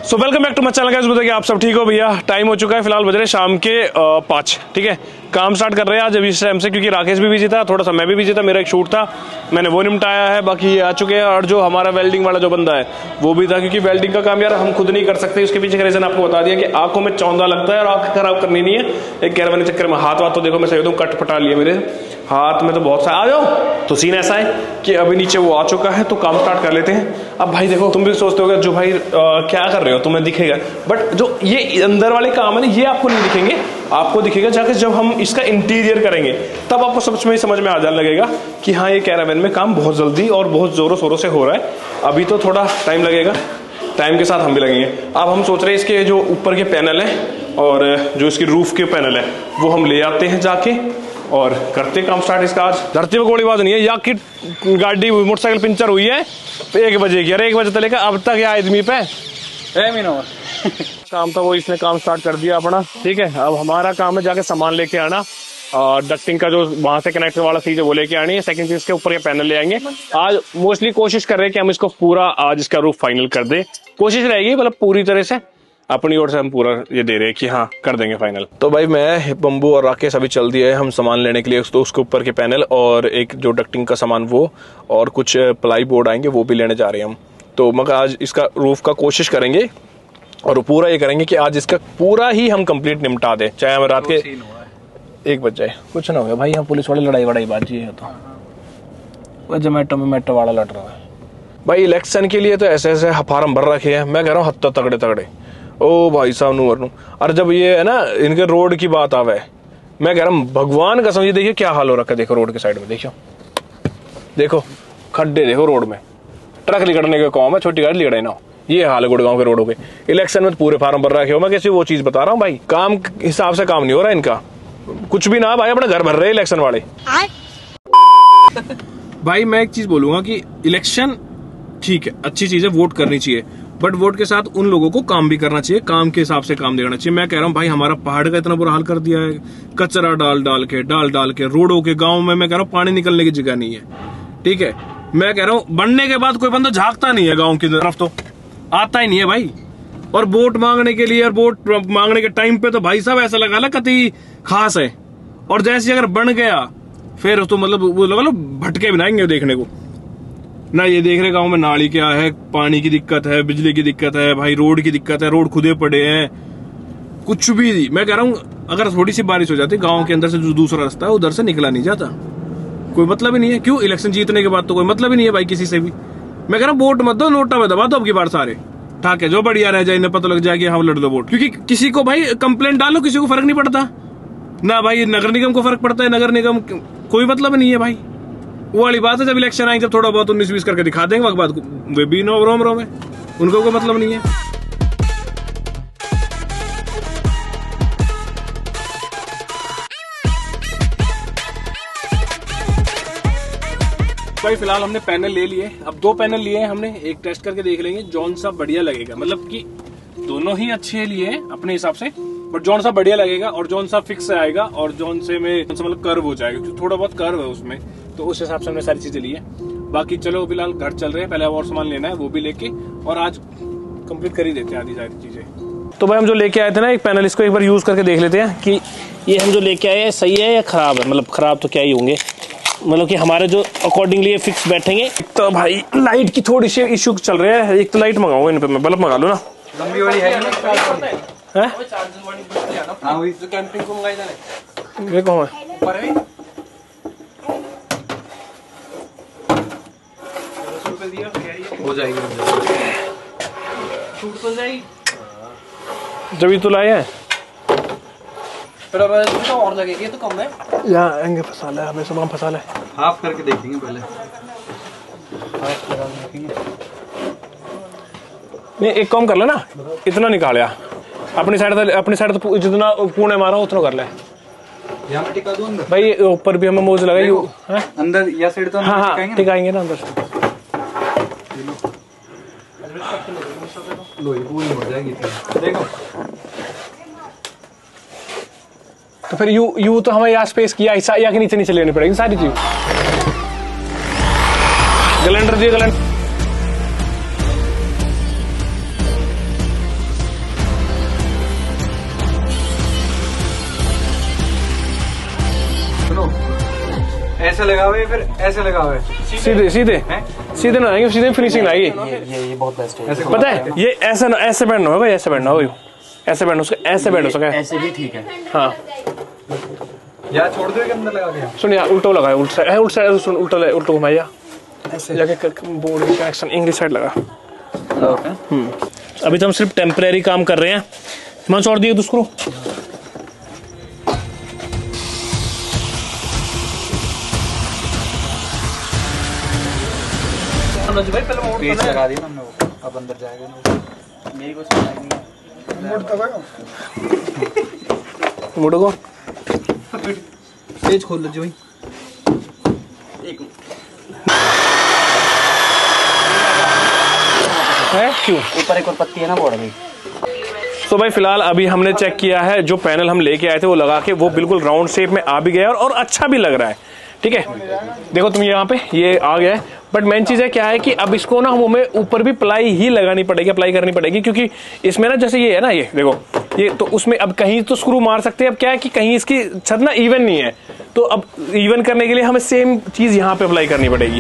So welcome back to my channel guys. बताइए आप सब ठीक हो भैया। टाइम हो चुका है, फिलहाल बज रहे शाम के 5। ठीक है, काम स्टार्ट कर रहे हैं आज अभी इस टाइम से, क्योंकि राकेश भी बिजी था, थोड़ा सा मैं भी बिजी था, मेरा एक शूट था, मैंने वो निपटाया है, बाकी ये आ चुके हैं। और जो हमारा वेल्डिंग वाला जो बंदा है वो भी था, क्योंकि वेल्डिंग का काम यार हम खुद नहीं कर सकते। उसके पीछे का रीजन आपको बता दिया कि आंखों में चौंधा लगता है और आंख खराब करनी नहीं है एक कैरवान के चक्कर में। हाथ तो देखो मैं सही दूँ, कट पटा लिए मेरे हाथ में तो बहुत सारा। आ जाओ। तो सीन ऐसा है कि अभी नीचे वो आ चुका है, तो काम स्टार्ट कर लेते हैं। अब भाई देखो, तुम भी सोचते होगे जो भाई क्या कर रहे हो, तुम्हें दिखेगा, बट जो ये अंदर वाले काम है ना, ये आपको नहीं दिखेंगे। आपको दिखेगा जाके जब हम इसका इंटीरियर करेंगे, तब आपको समझ में आ जाने लगेगा कि हाँ, ये कैरावेन में काम बहुत जल्दी और बहुत जोरों शोरों से हो रहा है। अभी तो थोड़ा टाइम लगेगा, टाइम के साथ हम भी लगेंगे। अब हम सोच रहे हैं इसके जो ऊपर के पैनल है और जो इसकी रूफ के पैनल है वो हम ले आते हैं जाके और करते काम स्टार्ट इसका। आज धरती में गोलीबाज नहीं है, या की गाड़ी मोटरसाइकिल पंचर हुई है 1 बजे की। अरे 1 बजे तक अब तक ये आदमी पे काम था, वो इसने काम स्टार्ट कर दिया अपना। ठीक है, अब हमारा काम है जाके सामान लेके आना, और डक्टिंग का जो वहां से कनेक्टर वाला चीज है वो लेके आनी है। सेकंड चीज के ऊपर ये पैनल ले आएंगे। आज मोस्टली कोशिश कर रहे हैं कि हम इसको पूरा आज इसका रूफ फाइनल कर दे। कोशिश रहेगी, मतलब पूरी तरह से अपनी ओर से हम पूरा ये दे रहे हैं कि हाँ कर देंगे फाइनल। तो भाई मैं, बम्बू और राकेश अभी चल दिए हम सामान लेने के लिए। तो उसके ऊपर के पैनल और एक जो डक्टिंग का सामान वो, और कुछ प्लाई बोर्ड आएंगे वो भी लेने जा रहे हैं हम। तो मगर आज इसका रूफ का कोशिश करेंगे और पूरा ये करेंगे कि आज इसका पूरा ही हम कंप्लीट निपटा दें, चाहे हम रात के 1 बज जाए। कुछ ना हो भाई, यहाँ पुलिस वाले लड़ाई वड़ाई बाजी है तो जोमेटो में मेट्रो वाला लड़ रहा है भाई। इलेक्शन के लिए तो ऐसे ऐसे फार्म भर रखे हैं, मैं कह रहा हूँ हत्ता तगड़े तगड़े। ओ भाई साहब नू वरनू, और जब ये है ना इनके रोड की बात आवे, मैं कह रहा हूँ भगवान का समझिए, देखिए क्या हाल हो रखा है। देखो रोड के साइड में देखो खड्डे, देखो रोड में ट्रक लिगड़ने का काम है, छोटी गाड़ी लिगड़े ना। ये हाल है गुड़गांव के रोडों के। इलेक्शन में पूरे फार्म भर रखे हो, मैं कैसे वो चीज बता रहा हूँ भाई। काम हिसाब से काम नहीं हो रहा इनका, कुछ भी ना भाई, अपने घर भर रहे इलेक्शन वाले। भाई मैं एक चीज बोलूंगा कि इलेक्शन ठीक है, अच्छी चीज है, वोट करनी चाहिए, बट वोट के साथ उन लोगों को काम भी करना चाहिए, काम के हिसाब से काम देना चाहिए। मैं कह रहा हूँ भाई, हमारा पहाड़ का इतना बुरा हाल कर दिया है, कचरा डाल डाल के रोडों के, गाँव में मैं कह रहा हूँ पानी निकलने की जगह नहीं है। ठीक है, मैं कह रहा हूँ बनने के बाद कोई बंदा झांकता नहीं है गाँव की तरफ, तो आता ही नहीं है भाई। और वोट मांगने के लिए और वोट मांगने के टाइम पे तो भाई साहब ऐसा लगा ना कति खास है, और जैसे अगर बन गया फिर तो मतलब वो लगा लो भटके बनाएंगे देखने को ना। ये देख रहे गांव में नाली क्या है, पानी की दिक्कत है, बिजली की दिक्कत है भाई, रोड की दिक्कत है, रोड खुदे पड़े हैं, कुछ भी। मैं कह रहा हूँ अगर थोड़ी सी बारिश हो जाती, गांव के अंदर से जो दूसरा रास्ता है उधर से निकला नहीं जाता, कोई मतलब ही नहीं है। क्यों, इलेक्शन जीतने के बाद तो कोई मतलब ही नहीं है भाई किसी से भी। मैं कह रहा हूँ वोट मत दो, नोटा में दबा दो अब की बार सारे, ठाक है जो बढ़िया रह जाए, इन्हें पता लग जाए कि हाँ लड़ दो वोट। क्योंकि किसी को भाई कंप्लेंट डालो, किसी को फर्क नहीं पड़ता ना भाई। नगर निगम को फर्क पड़ता है, नगर निगम कोई मतलब नहीं है भाई। वो वाली बात है, जब इलेक्शन आएंगे जब थोड़ा बहुत 19-20 करके दिखा देंगे, वक्त बाद वे भी नो रोम है, उनको कोई मतलब नहीं है। भाई फिलहाल हमने पैनल ले लिए, अब 2 पैनल लिए हैं हमने, एक टेस्ट करके देख लेंगे जौन सा बढ़िया लगेगा। मतलब कि दोनों ही अच्छे लिए हैं अपने हिसाब से, बट जौन सा बढ़िया लगेगा और जौन सा फिक्स आएगा और जौन से में मतलब कर्व हो जाएगा, क्योंकि थोड़ा बहुत कर्व है उसमें, तो उस हिसाब से हमने सारी चीजें ली है। बाकी चलो फिलहाल घर चल रहे हैं, पहले और सामान लेना है वो भी लेके, और आज कंप्लीट कर ही देते हैं आधी सारी चीजें। तो भाई हम जो लेके आए थे ना एक पैनल, इसको एक बार यूज करके देख लेते हैं कि ये हम जो लेके आए हैं सही है या खराब है। मतलब खराब तो क्या ही होंगे, मतलब कि हमारे जो अकॉर्डिंगली फिक्स बैठेंगे। तो भाई लाइट की थोड़ी सी इश्यू चल रहे हैं, एक तो लाइट मंगाऊंगा इन पे, मैं बल्ब मंगा लूँ ना। लंबी वाली है ये कौन है? हो जाएगी जब ये तो लाए हैं तो और लगेगी, तो कम है यहाँ आएंगे। फसाला है हमें, सामान फसाला है। हाफ करके देखेंगे पहले, हाफ लगा देखेंगे। नहीं एक काम कर लेना, इतना निकाल अपनी साइड तो जितना पूर्ण मारा उतना कर ले। यहाँ टिका दूं अंदर भाई, ऊपर भी हमें मोज लगाई अंदर या साइड तो हाँ टिकाएंगे ना अंदर से। देखो तो फिर यू तो हमें यहाँ स्पेस किया या के नीचे लेनी पड़ेगी सारी चीज। ग्लैंडर दिए, ग्लैंडर ऐसे लगा हुआ है फिर ऐसे लगा हुआ है? सीधे सीधे सीधे ना आएंगे, सीधे फिनिशिंग आएगी। ये बहुत बेस्ट है। पता है ये ऐसे ना, ऐसे बैंड होगा, ऐसे बैंड होगा, ऐसे बैंड उसका, ऐसे बैंड हो सका है। ऐसे भी ठीक है। हाँ यार छोड़ दो के अंदर लगा दिया। सुन यार, उल्टा लगाया, उल्टा साइड, उल्टा साइड सुन, उल्टा घुमाइया ऐसे जाके बोर्ड की कनेक्शन इंग्लिश साइड लगा। अभी तो हम सिर्फ टेम्परेरी काम कर रहे हैं। हिमांशु और दिए स्क्रू। पेच लगा दी ना हमने, वो अब अंदर जाएगा ना। मेरी कुछ नहीं है। मोटो को पेज खोल लो जी भाई। एक है क्यों ऊपर एक और पत्ती है ना, बोर्ड में। तो भाई फिलहाल अभी हमने चेक किया है, जो पैनल हम लेके आए थे वो लगा के वो बिल्कुल राउंड शेप में आ भी गया और अच्छा भी लग रहा है। ठीक है, देखो तुम यहाँ पे ये आ गया है, बट मेन चीज है क्या है कि अब इसको ना हमें ऊपर भी प्लाई ही लगानी पड़ेगी, अप्लाई करनी पड़ेगी, क्योंकि इसमें ना जैसे ये है ना, ये देखो ये तो उसमें अब कहीं तो स्क्रू मार सकते हैं। अब क्या है कि कहीं इसकी छत ना इवन नहीं है, तो अब इवन करने के लिए हमें सेम चीज यहाँ पे अप्लाई करनी पड़ेगी।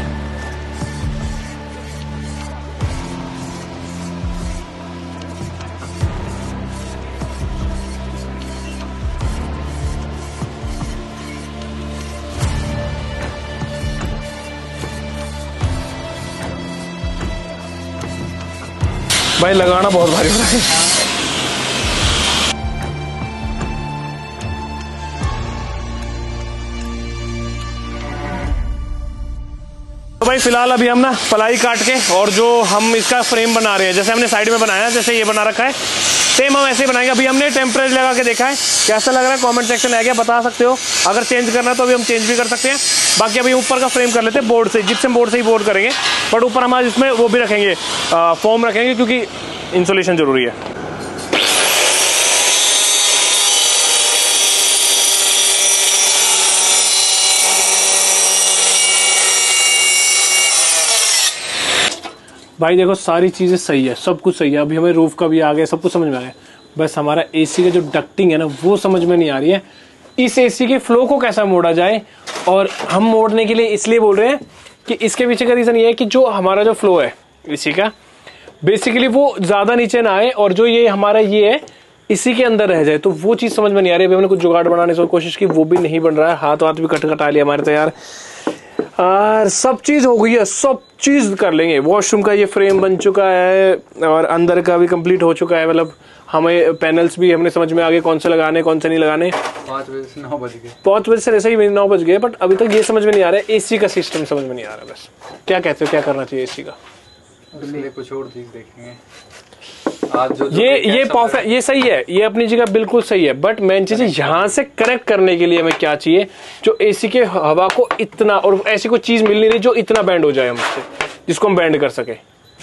भाई लगाना बहुत भारी हो रहा है। तो भाई फिलहाल अभी हम ना पलाई काट के और जो हम इसका फ्रेम बना रहे हैं, जैसे हमने साइड में बनाया, जैसे ये बना रखा है, सेम हम ऐसे बनाएंगे। अभी हमने टेम्परेचर लगा के देखा है, कैसा लग रहा है कमेंट सेक्शन में आएगा, बता सकते हो। अगर चेंज करना है तो अभी हम चेंज भी कर सकते हैं। बाकी अभी ऊपर का फ्रेम कर लेते हैं बोर्ड से, जिप्सम बोर्ड से ही बोर्ड करेंगे, बट ऊपर हमारे इसमें वो भी रखेंगे, फोम रखेंगे, क्योंकि इंसुलेशन जरूरी है। भाई देखो सारी चीजें सही है, सब कुछ सही है। अभी हमें रूफ का भी आ गया, सब कुछ समझ में आ गया, बस हमारा एसी का जो डक्टिंग है ना वो समझ में नहीं आ रही है। इस एसी के फ्लो को कैसा मोड़ा जाए, और हम मोड़ने के लिए इसलिए बोल रहे हैं कि इसके पीछे का रीजन ये है कि जो हमारा जो फ्लो है एसी का, बेसिकली वो ज्यादा नीचे ना आए, और जो ये हमारा ये है इसी के अंदर रह जाए, तो वो चीज समझ में नहीं आ रही है। अभी हमने कुछ जुगाड़ बनाने की कोशिश की, वो भी नहीं बन रहा है। हाथ भी कटा लिया हमारे, तो यार सब चीज हो गई है, सब चीज कर लेंगे। वॉशरूम का ये फ्रेम बन चुका है और अंदर का भी कंप्लीट हो चुका है, मतलब हमें पैनल्स भी हमने समझ में आ गए कौन से लगाने कौन से नहीं लगाने। 5 बजे से 9 बज गए, 5 बजे से ऐसे ही 9 बज गए, बट अभी तक ये समझ में नहीं आ रहा है एसी का सिस्टम समझ में नहीं आ रहा है। बस क्या कहते हो, क्या करना चाहिए एसी का? उसके कुछ और चीज देखेंगे आज। जो ये परफेक्ट, ये सही है, ये अपनी जगह बिल्कुल सही है, बट मेन चीज है यहाँ से कनेक्ट करने के लिए हमें क्या चाहिए, जो एसी के हवा को इतना, और ऐसी कोई चीज मिल नहीं रही जो इतना बैंड हो जाए हमसे, जिसको हम बैंड कर सके,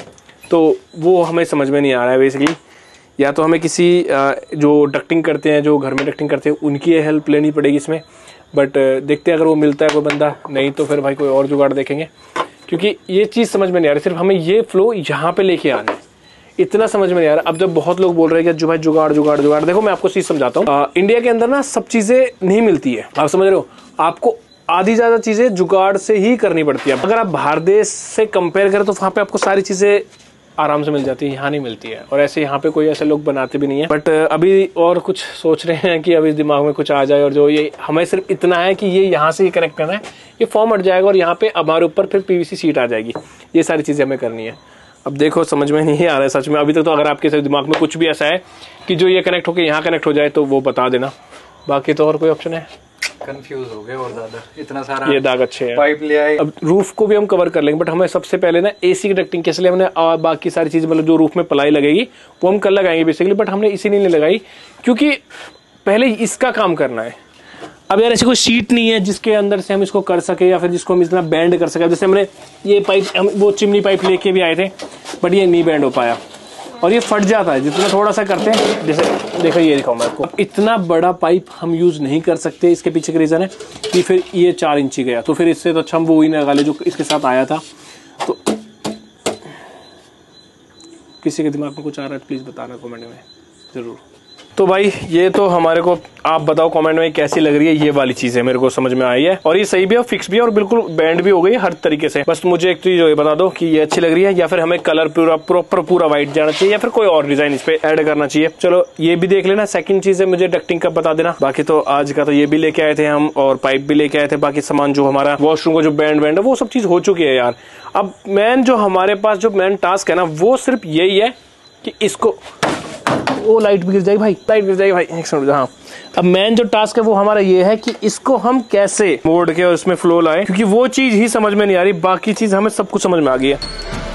तो वो हमें समझ में नहीं आ रहा है बेसिकली। या तो हमें किसी जो डक्टिंग करते हैं, जो घर में डक्टिंग करते हैं, उनकी हेल्प लेनी पड़ेगी इसमें, बट देखते हैं अगर वो मिलता है कोई बंदा, नहीं तो फिर भाई कोई और जुगाड़ देखेंगे, क्योंकि ये चीज समझ में नहीं आ रही। सिर्फ हमें ये फ्लो यहाँ पे लेके आना है, इतना समझ में नहीं आ रहा। अब जब बहुत लोग बोल रहे हैं कि जो भाई जुगाड़ जुगाड़ जुगाड़, देखो मैं आपको चीज समझाता हूँ। इंडिया के अंदर ना सब चीजें नहीं मिलती है, आप समझ रहे हो, आपको आधी ज्यादा चीजें जुगाड़ से ही करनी पड़ती है। अगर आप बाहर देश से कंपेयर करें तो वहां पे आपको सारी चीजें आराम से मिल जाती है, यहाँ नहीं मिलती है, और ऐसे यहाँ पे कोई ऐसे लोग बनाते भी नहीं है। बट अभी और कुछ सोच रहे हैं कि अभी दिमाग में कुछ आ जाए, और जो ये हमें सिर्फ इतना है कि ये यहाँ से ही कनेक्ट करना है, ये फॉर्म हट जाएगा और यहाँ पे हमारे ऊपर फिर पीवीसी सीट आ जाएगी। ये सारी चीजें हमें करनी है। अब देखो समझ में नहीं आ रहा है सच में अभी तक तो। अगर आपके दिमाग में कुछ भी ऐसा है कि जो ये कनेक्ट होकर यहाँ कनेक्ट हो जाए तो वो बता देना, बाकी तो और कोई ऑप्शन है। कंफ्यूज हो गए और ज्यादा, इतना सारा ये दाग अच्छे हैं। पाइप ले आए। अब रूफ को भी हम कवर कर लेंगे, बट हमें सबसे पहले ना एसी की डक्टिंग के लिए हमने बाकी सारी चीज, मतलब जो रूफ में प्लाई लगेगी वो हम कल लगाएंगे बेसिकली, बट हमने इसीलिए नहीं लगाई क्योंकि पहले इसका काम करना है। अब यार ऐसी कोई शीट नहीं है जिसके अंदर से हम इसको कर सके, या फिर जिसको हम इतना बैंड कर सके। जैसे हमने ये पाइप, हम वो चिमनी पाइप लेके भी आए थे, बट ये नहीं बैंड हो पाया और ये फट जाता है जितना थोड़ा सा करते हैं। जैसे देखो ये दिखाऊं मैं आपको, इतना बड़ा पाइप हम यूज नहीं कर सकते। इसके पीछे का रीजन है कि फिर ये 4 इंची गया, तो फिर इससे तो अच्छा हम वो ही लगा ले जो इसके साथ आया था। तो किसी के दिमाग में कुछ आ रहा है प्लीज बताना कमेंट में जरूर। तो भाई ये तो हमारे को आप बताओ कमेंट में कैसी लग रही है, ये वाली चीज है मेरे को समझ में आई है और ये सही भी है, फिक्स भी है और बिल्कुल बैंड भी हो गई है हर तरीके से। बस मुझे एक चीज ये बता दो कि ये अच्छी लग रही है या फिर हमें कलर पूरा प्रॉपर पूरा व्हाइट जाना चाहिए या फिर कोई और डिजाइन इस पे ऐड करना चाहिए। चलो ये भी देख लेना। सेकंड चीज है मुझे डक्टिंग का बता देना। बाकी तो आज का तो ये भी लेके आए थे हम और पाइप भी लेके आए थे। बाकी सामान जो हमारा वॉशरूम का जो बैंड है वो सब चीज हो चुकी है यार। अब मेन जो हमारे पास जो मेन टास्क है ना वो सिर्फ यही है कि इसको, वो लाइट भी गिर जाएगी भाई, लाइट गिर जाएगी भाई, एक सेकंड। हाँ, अब मेन जो टास्क है वो हमारा ये है कि इसको हम कैसे मोड़ के और इसमें फ्लो लाए, क्योंकि वो चीज ही समझ में नहीं आ रही, बाकी चीज हमें सब कुछ समझ में आ गई है।